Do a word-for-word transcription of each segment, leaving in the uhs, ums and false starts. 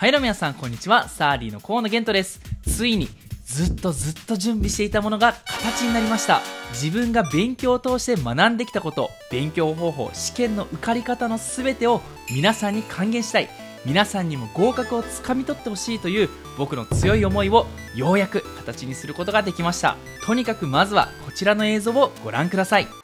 はいどうも皆さんこんにちは、サーリーの河野玄斗です。ついにずっとずっと準備していたものが形になりました。自分が勉強を通して学んできたこと、勉強方法、試験の受かり方の全てを皆さんに還元したい、皆さんにも合格をつかみ取ってほしいという僕の強い思いをようやく形にすることができました。とにかくまずはこちらの映像をご覧ください。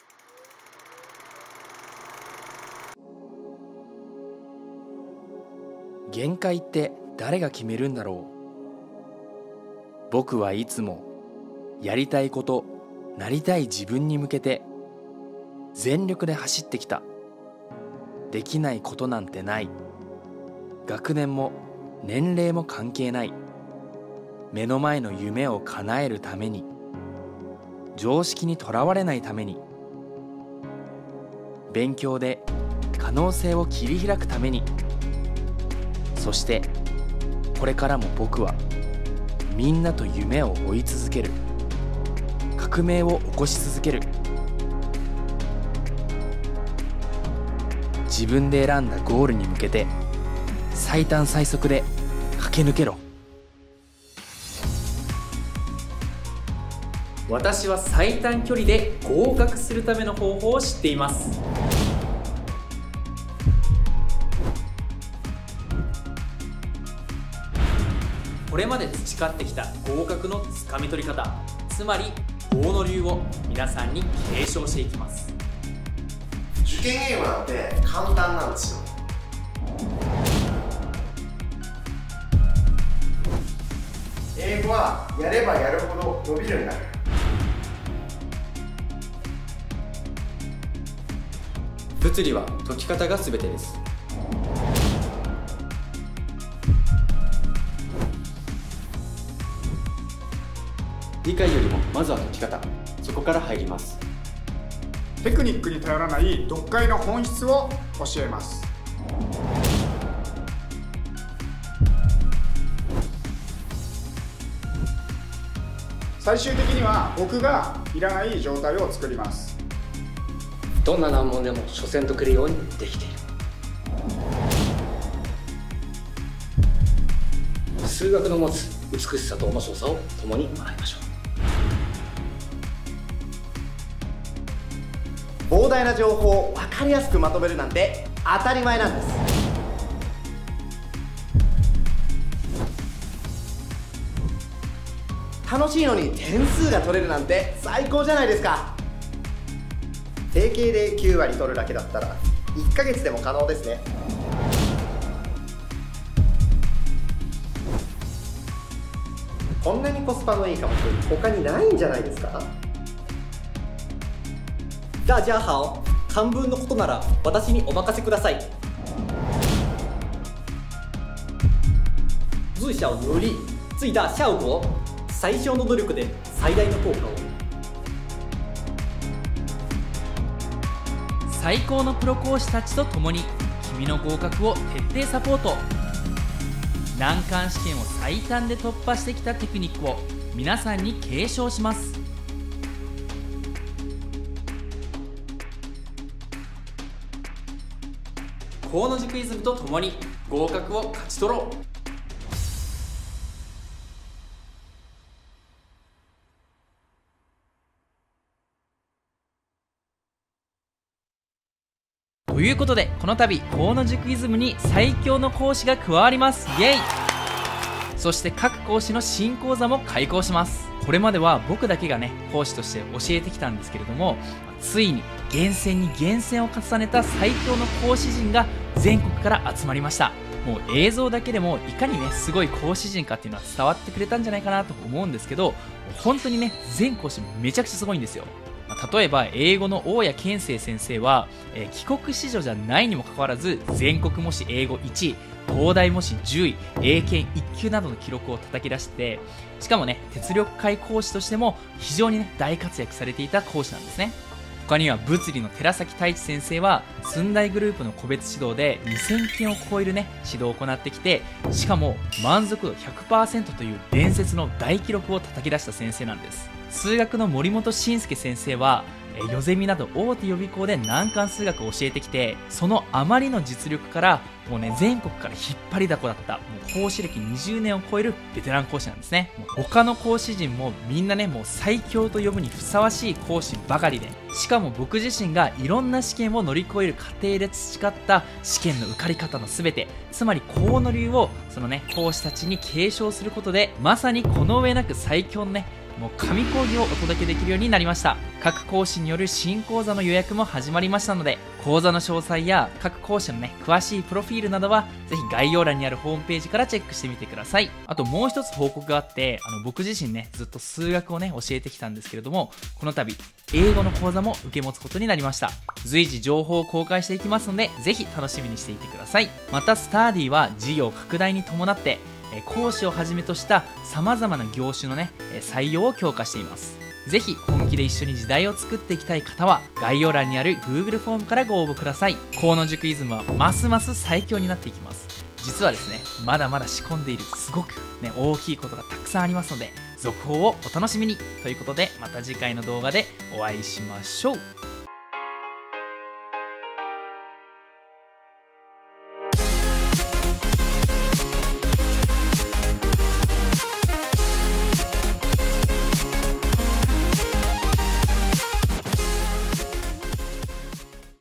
限界って誰が決めるんだろう。僕はいつもやりたいこと、なりたい自分に向けて全力で走ってきた。できないことなんてない。学年も年齢も関係ない。目の前の夢を叶えるために、常識にとらわれないために、勉強で可能性を切り開くために、そしてこれからも僕はみんなと夢を追い続ける。革命を起こし続ける。自分で選んだゴールに向けて最短最速で駆け抜けろ。 私は最短距離で合格するための方法を知っています。これまで培ってきた合格のつかみ取り方、つまり大野流を皆さんに継承していきます。 受験英語なんて簡単なんですよ。英語はやればやるほど伸びるようになる。 物理は解き方が全てです。理解よりもまずは解き方、そこから入ります。 テクニックに頼らない読解の本質を教えます。最終的には僕がいらない状態を作ります。 どんな難問でも初戦解けるようにできている。数学の持つ美しさと面白さを共に学びましょう。 膨大な情報を分かりやすくまとめるなんて当たり前なんです。楽しいのに点数が取れるなんて最高じゃないですか。定型できゅうわり取るだけだったらいっかげつでも可能ですね。こんなにコスパのいい科目他にないんじゃないですか。 大家好、漢文のことなら私にお任せください。自小努力、最大效果。最小の努力で最大の効果を。 最高のプロ講師たちと共に君の合格を徹底サポート。難関試験を最短で突破してきたテクニックを皆さんに継承します。河野塾イズムと共に合格を勝ち取ろう。ということでこの度河野塾イズムに最強の講師が加わります。イエイ。そして各講師の新講座も開講します。これまでは僕だけがね講師として教えてきたんですけれども、ついに厳選に厳選を重ねた最強の講師陣が全国から集まりました。もう映像だけでもいかにねすごい講師陣かっていうのは伝わってくれたんじゃないかなと思うんですけど、本当にね全講師めちゃくちゃすごいんですよ。例えば英語の大谷健生先生は、えー、帰国子女じゃないにもかかわらず全国模試英語いちい、東大模試じゅうい、英検いっ級などの記録を叩き出して、しかもね鉄力会講師としても非常にね大活躍されていた講師なんですね。他には物理の寺崎太一先生は寸大グループの個別指導でにせんけんを超えるね指導を行ってきて、しかも満足度 ひゃくパーセント という伝説の大記録を叩き出した先生なんです。数学の森本慎介先生はえー、ヨゼミなど大手予備校で難関数学を教えてきて、そのあまりの実力からもうね全国から引っ張りだこだったもう講師歴にじゅうねんを超えるベテラン講師なんですね。もう他の講師陣もみんなねもう最強と呼ぶにふさわしい講師ばかりで、しかも僕自身がいろんな試験を乗り越える過程で培った試験の受かり方の全て、つまり河野流をそのね講師たちに継承することで、まさにこの上なく最強のねもう神講義をお届けできるようになりました。各講師による新講座の予約も始まりましたので、講座の詳細や各講師のね詳しいプロフィールなどはぜひ概要欄にあるホームページからチェックしてみてください。あともう一つ報告があって、あの僕自身ねずっと数学をね教えてきたんですけれども、この度英語の講座も受け持つことになりました。随時情報を公開していきますので、ぜひ楽しみにしていてください。またスターディは事業拡大に伴って講師をはじめとした様々な業種のね採用を強化しています。ぜひ本気で一緒に時代を作っていきたい方は概要欄にある Google フォームからご応募ください。河野塾イズムはますます最強になっていきます。実はですねまだまだ仕込んでいるすごくね大きいことがたくさんありますので、続報をお楽しみにということで、また次回の動画でお会いしましょう。